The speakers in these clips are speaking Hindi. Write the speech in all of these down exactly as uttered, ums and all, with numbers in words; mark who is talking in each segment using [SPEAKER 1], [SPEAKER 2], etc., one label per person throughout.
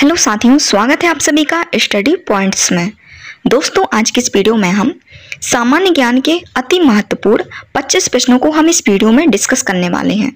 [SPEAKER 1] हेलो साथियों, स्वागत है आप सभी का स्टडी पॉइंट्स में। दोस्तों, आज की इस वीडियो में हम सामान्य ज्ञान के अति महत्वपूर्ण पच्चीस प्रश्नों को हम इस वीडियो में डिस्कस करने वाले हैं।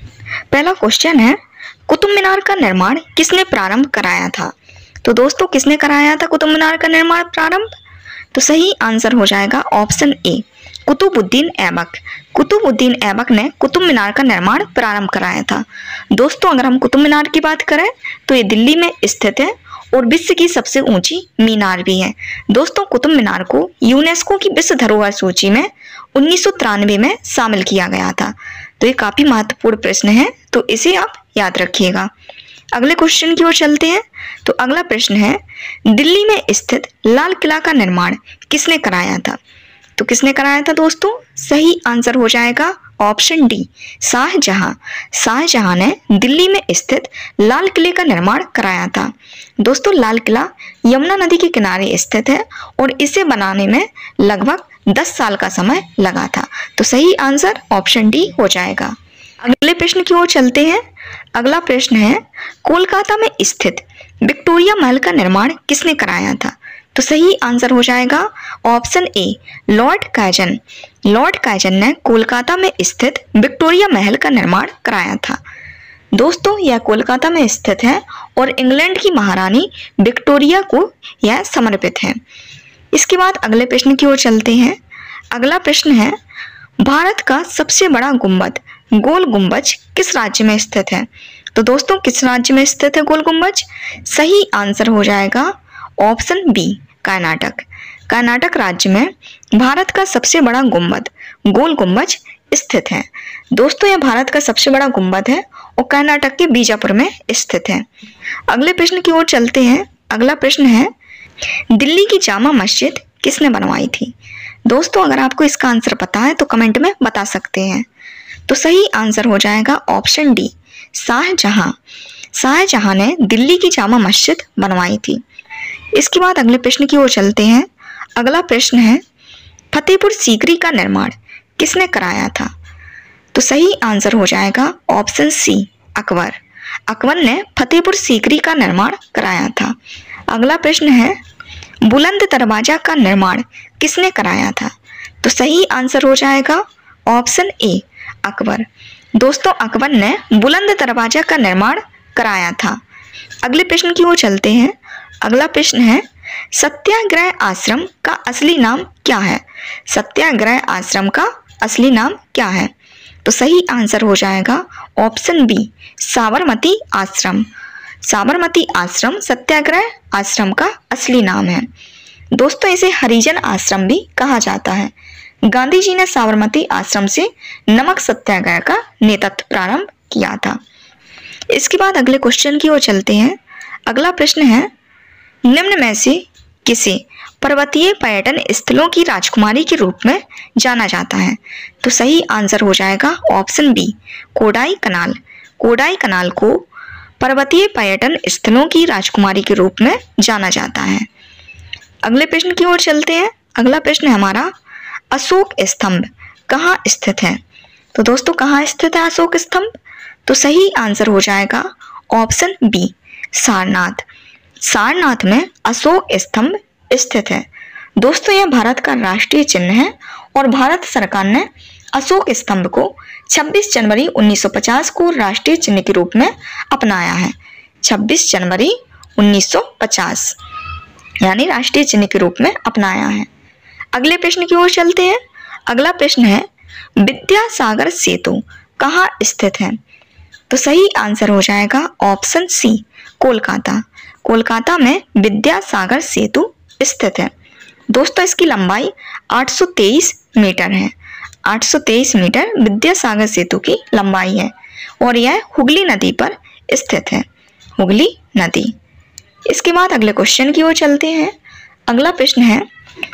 [SPEAKER 1] पहला क्वेश्चन है, कुतुब मीनार का निर्माण किसने प्रारंभ कराया था? तो दोस्तों, किसने कराया था कुतुब मीनार का निर्माण प्रारंभ? तो सही आंसर हो जाएगा ऑप्शन ए, कुतुबुद्दीन ऐबक। कुतुबुद्दीन ऐबक ने कुतुब मीनार का निर्माण प्रारंभ कराया था। दोस्तों, अगर हम कुतुब मीनार की बात करें तो ये दिल्ली में स्थित है और विश्व की सबसे ऊंची मीनार भी है। दोस्तों, कुतुब मीनार को यूनेस्को की विश्व धरोहर सूची में उन्नीस सौ तिरानवे में शामिल किया गया था। तो ये काफी महत्वपूर्ण प्रश्न है, तो इसे आप याद रखिएगा। अगले क्वेश्चन की ओर चलते हैं। तो अगला प्रश्न है, दिल्ली में स्थित लाल किला का निर्माण किसने कराया था? तो किसने कराया था दोस्तों? सही आंसर हो जाएगा ऑप्शन डी, शाहजहां। शाहजहां ने दिल्ली में स्थित लाल किले का निर्माण कराया था। दोस्तों, लाल किला यमुना नदी के किनारे स्थित है और इसे बनाने में लगभग दस साल का समय लगा था। तो सही आंसर ऑप्शन डी हो जाएगा। अगले प्रश्न की ओर चलते हैं। अगला प्रश्न है, कोलकाता में स्थित विक्टोरिया महल का निर्माण किसने कराया था? तो सही आंसर हो जाएगा option A, lord Curzon. Lord Curzon ने कोलकाता में स्थित विक्टोरिया महल का निर्माण कराया था। दोस्तों, यह कोलकाता में स्थित है और इंग्लैंड की महारानी विक्टोरिया को यह समर्पित है। इसके बाद अगले प्रश्न की ओर चलते हैं। अगला प्रश्न है, भारत का सबसे बड़ा गुंबद गोल गुंबज किस राज्य में स्थित है? तो दोस्तों, किस राज्य में स्थित है गोल गुंबज? सही आंसर हो जाएगा ऑप्शन बी, कर्नाटक। कर्नाटक राज्य में भारत का सबसे बड़ा गुंबद गोल गुंबज स्थित है। दोस्तों, यह भारत का सबसे बड़ा गुंबद है और कर्नाटक के बीजापुर में स्थित है। अगले प्रश्न की ओर चलते हैं। अगला प्रश्न है, दिल्ली की जामा मस्जिद किसने बनवाई थी? दोस्तों, अगर आपको इसका आंसर पता है तो कमेंट में बता सकते हैं। तो सही आंसर हो जाएगा ऑप्शन डी, शाहजहां। शाहजहां ने दिल्ली की जामा मस्जिद बनवाई थी। इसके बाद अगले प्रश्न की ओर चलते हैं। अगला प्रश्न है, फतेहपुर सीकरी का निर्माण किसने कराया था? तो सही आंसर हो जाएगा ऑप्शन सी, अकबर। अकबर ने फतेहपुर सीकरी का निर्माण कराया था। अगला प्रश्न है, बुलंद दरवाजा का निर्माण किसने कराया था? तो सही आंसर हो जाएगा ऑप्शन ए, अकबर। दोस्तों, अकबर ने बुलंद दरवाजा का निर्माण कराया था। अगले प्रश्न की ओर चलते हैं। अगला प्रश्न है, सत्याग्रह आश्रम का असली नाम क्या है? सत्याग्रह आश्रम का असली नाम क्या है? तो सही आंसर हो जाएगा ऑप्शन बी, साबरमती आश्रम। साबरमती आश्रम सत्याग्रह आश्रम का असली नाम है। दोस्तों, इसे हरिजन आश्रम भी कहा जाता है। गांधी जी ने साबरमती आश्रम से नमक सत्याग्रह का नेतृत्व प्रारंभ किया था। इसके बाद अगले क्वेश्चन की ओर चलते हैं। अगला प्रश्न है, निम्न में से किसे पर्वतीय पर्यटन स्थलों की राजकुमारी के रूप में जाना जाता है? तो सही आंसर हो जाएगा option B, Kodaikanal. Kodaikanal को पर्वतीय पर्यटन स्थलों की राजकुमारी के रूप में जाना जाता है। अगले प्रश्न की ओर चलते हैं। अगला प्रश्न है हमारा, अशोक स्तंभ कहाँ स्थित है? तो दोस्तों, कहाँ स्थित है अशोक स्तंभ? तो सही आंसर हो जाएगा ऑप्शन बी, सारनाथ। सारनाथ में अशोक स्तंभ स्थित है। दोस्तों, यह भारत का राष्ट्रीय चिन्ह है और भारत सरकार ने अशोक स्तंभ को छब्बीस जनवरी उन्नीस सौ पचास को राष्ट्रीय चिन्ह के रूप में अपनाया है। छब्बीस जनवरी उन्नीस सौ पचास यानी राष्ट्रीय चिन्ह के रूप में अपनाया है। अगले प्रश्न की ओर चलते हैं। अगला प्रश्न है, विद्यासागर सेतु कहाँ स्थित है? तो सही आंसर हो जाएगा ऑप्शन सी, कोलकाता। कोलकाता में विद्यासागर सेतु स्थित है। दोस्तों, इसकी लंबाई आठ सौ तेईस मीटर है। आठ सौ तेईस मीटर विद्यासागर सेतु की लंबाई है और यह हुगली नदी पर स्थित है। हुगली नदी। इसके बाद अगले क्वेश्चन की ओर चलते हैं। अगला प्रश्न है,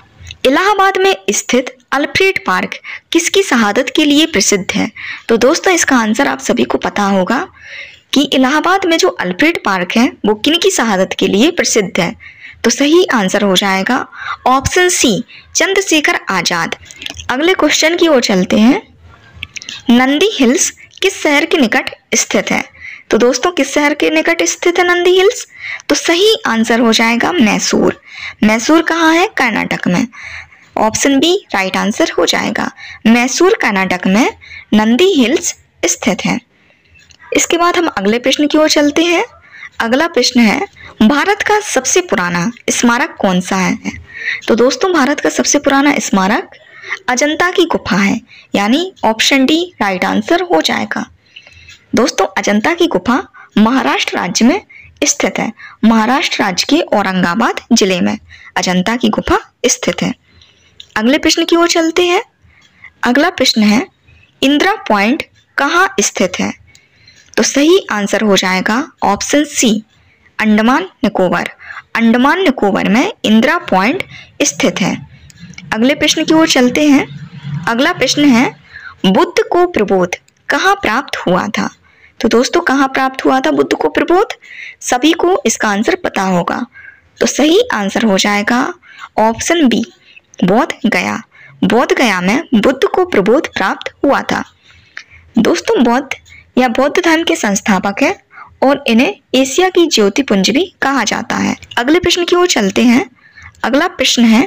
[SPEAKER 1] इलाहाबाद में स्थित अल्फ्रेड पार्क किसकी शहादत के लिए प्रसिद्ध है? तो दोस्तों, इसका आंसर आप सभी को पता होगा कि इलाहाबाद में जो अल्फ्रेड पार्क है वो किनकी शहादत के लिए प्रसिद्ध है? तो सही आंसर हो जाएगा ऑप्शन सी, चंद्रशेखर आजाद। अगले क्वेश्चन की ओर चलते हैं। नंदी हिल्स किस शहर के निकट स्थित है? तो दोस्तों किस शहर के निकट स्थित है नंदी हिल्स? तो सही आंसर हो जाएगा मैसूर। मैसूर कहाँ है? कर्नाटक में। ऑप्शन बी राइट आंसर हो जाएगा। मैसूर कर्नाटक में नंदी हिल्स स्थित है। इसके बाद हम अगले प्रश्न की ओर चलते हैं। अगला प्रश्न है, भारत का सबसे पुराना स्मारक कौन सा है? तो दोस्तों भारत का सबसे पुराना स्मारक अजंता की गुफा है, यानी ऑप्शन डी राइट आंसर हो जाएगा। दोस्तों अजंता की गुफा महाराष्ट्र राज्य में स्थित है। महाराष्ट्र राज्य के औरंगाबाद जिले में अजंता की गुफा स्थित है। अगले प्रश्न की ओर चलते हैं। अगला प्रश्न है, इंदिरा पॉइंट कहाँ स्थित है? तो सही आंसर हो जाएगा ऑप्शन सी अंडमान निकोबार। अंडमान निकोबार में इंदिरा पॉइंट स्थित है। अगले प्रश्न की ओर चलते हैं। अगला प्रश्न है, बुद्ध को प्रबोध कहाँ प्राप्त हुआ था? तो दोस्तों कहाँ प्राप्त हुआ था बुद्ध को प्रबोध? सभी को इसका आंसर पता होगा, तो सही आंसर हो जाएगा ऑप्शन बी बोध गया। बोध गया में बुद्ध को प्रबोध प्राप्त हुआ था। दोस्तों बौद्ध या बौद्ध धर्म के संस्थापक है और इन्हें एशिया की ज्योति पुंज भी कहा जाता है। अगले प्रश्न की ओर चलते हैं। अगला प्रश्न है,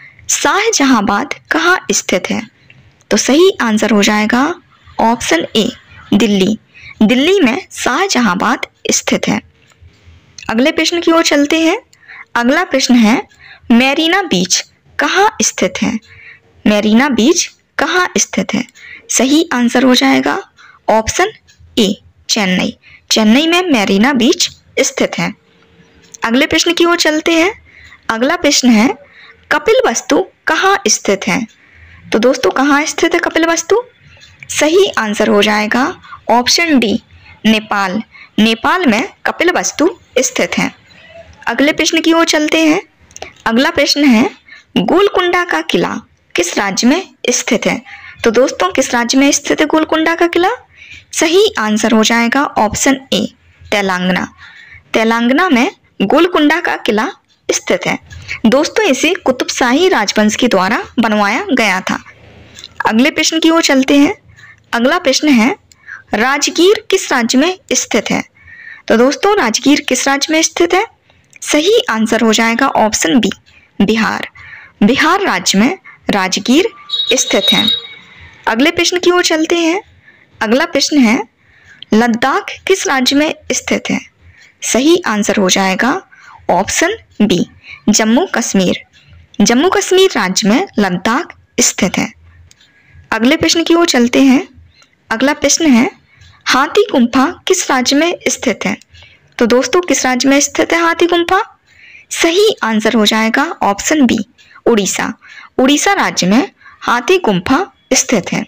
[SPEAKER 1] शाहजहांबाद कहाँ स्थित है? तो सही आंसर हो जाएगा ऑप्शन ए दिल्ली। दिल्ली में शाहजहांबाद स्थित है। अगले प्रश्न की ओर चलते हैं। अगला प्रश्न है, मैरीना बीच कहाँ स्थित है? मैरीना बीच कहाँ स्थित है? सही आंसर हो जाएगा ऑप्शन ए चेन्नई। चेन्नई में मैरीना बीच स्थित है। अगले प्रश्न की ओर चलते हैं। अगला प्रश्न है, कपिलवस्तु कहाँ स्थित है? तो दोस्तों कहाँ स्थित है कपिलवस्तु? सही आंसर हो जाएगा ऑप्शन डी नेपाल। नेपाल में कपिलवस्तु स्थित है। अगले प्रश्न की ओर चलते हैं। अगला प्रश्न है, गोलकुंडा का किला किस राज्य में स्थित है? तो दोस्तों किस राज्य में स्थित है गोलकुंडा का किला? सही आंसर हो जाएगा ऑप्शन ए तेलंगाना। तेलंगाना में गोलकुंडा का किला स्थित है। दोस्तों इसे कुतुबशाही राजवंश के द्वारा बनवाया गया था। अगले प्रश्न की ओर चलते हैं। अगला प्रश्न है, राजगीर किस राज्य में स्थित है? तो दोस्तों राजगीर किस राज्य में स्थित है? सही आंसर हो जाएगा ऑप्शन बी बिहार। बिहार राज्य में राजगीर स्थित है। अगले प्रश्न की ओर चलते हैं। अगला प्रश्न है, लद्दाख किस राज्य में स्थित है? सही आंसर हो जाएगा ऑप्शन बी जम्मू कश्मीर। जम्मू कश्मीर राज्य में लद्दाख स्थित है। अगले प्रश्न की ओर चलते हैं। अगला प्रश्न है, हाथी गुम्फा किस राज्य में स्थित है? तो दोस्तों किस राज्य में स्थित है हाथी गुम्फा? सही आंसर हो जाएगा ऑप्शन बी उड़ीसा। उड़ीसा राज्य में हाथी गुम्फा स्थित है।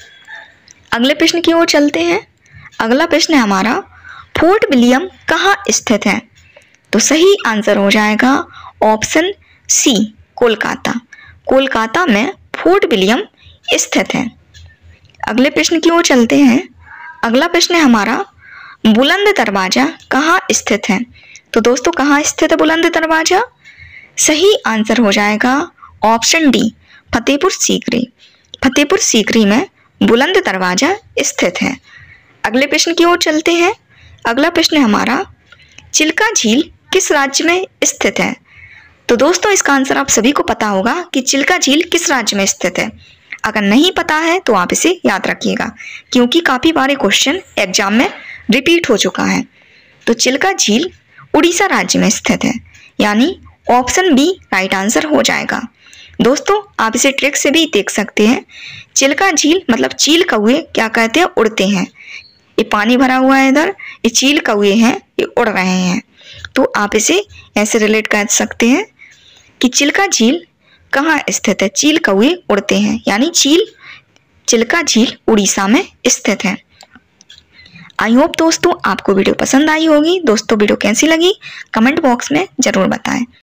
[SPEAKER 1] अगले प्रश्न की ओर चलते हैं। अगला प्रश्न है हमारा, फोर्ट विलियम कहाँ स्थित है? तो सही आंसर हो जाएगा ऑप्शन सी कोलकाता। कोलकाता में फोर्ट विलियम स्थित है। अगले प्रश्न की ओर चलते हैं। अगला प्रश्न है हमारा, बुलंद दरवाजा कहाँ स्थित है? तो दोस्तों कहाँ स्थित है बुलंद दरवाजा? सही आंसर हो जाएगा ऑप्शन डी फतेहपुर सीकरी। फतेहपुर सीकरी में बुलंद दरवाजा स्थित है। अगले प्रश्न की ओर चलते हैं। अगला प्रश्न है हमारा, चिल्का झील किस राज्य में स्थित है? तो दोस्तों इसका आंसर आप सभी को पता होगा कि चिल्का झील किस राज्य में स्थित है। अगर नहीं पता है तो आप इसे याद रखिएगा, क्योंकि काफ़ी बार क्वेश्चन एग्जाम में रिपीट हो चुका है। तो चिल्का झील उड़ीसा राज्य में स्थित है, यानी ऑप्शन बी राइट आंसर हो जाएगा। दोस्तों आप इसे ट्रिक से भी देख सकते हैं। चिल्का झील मतलब चील कौवे क्या कहते हैं, उड़ते हैं। ये पानी भरा हुआ है इधर, ये चील कौवे हैं, ये उड़ रहे हैं। तो आप इसे ऐसे रिलेट कर सकते हैं कि चिल्का झील कहाँ स्थित है? चील कौवे उड़ते हैं, यानी चील चिल्का झील उड़ीसा में स्थित है। आई होप दोस्तों आपको वीडियो पसंद आई होगी। दोस्तों वीडियो कैसी लगी कमेंट बॉक्स में जरूर बताएं।